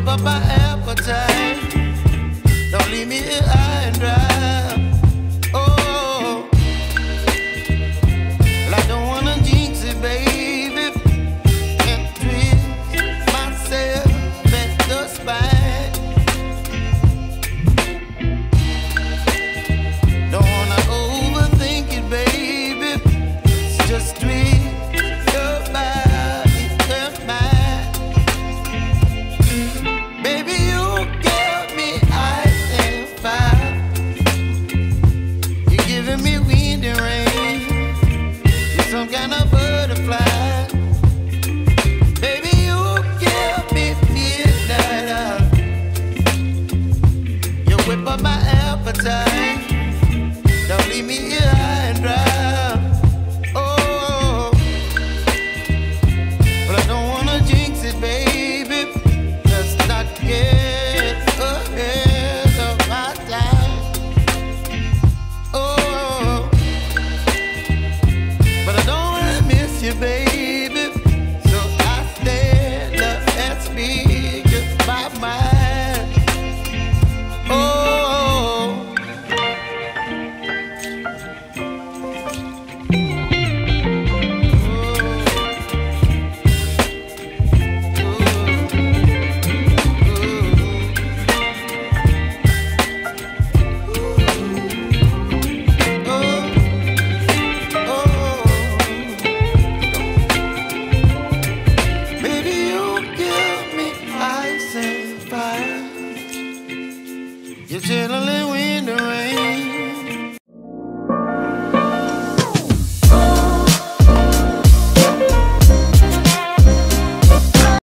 up my appetite. Don't leave me here high and dry. Oh, well, I don't wanna jinx it, baby, and twist myself at the spine. Don't wanna overthink it, baby. It's just twist your body and mine. Baby, you give me ice and fire. You're giving me wind and rain. You're some kind of butterfly. Baby, you give me midnight. You whip up my appetite. Don't leave me here high and dry. Oh, but I don't wanna jinx it, baby. Let's not get ahead of my time. Oh, but I don't wanna miss you, baby. So I stand up and speak my mind. Oh. You're chilling